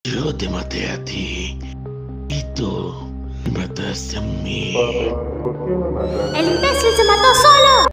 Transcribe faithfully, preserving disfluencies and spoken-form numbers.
Yo te maté a ti. Y tú me mataste a mí. ¡El imbécil se mató solo!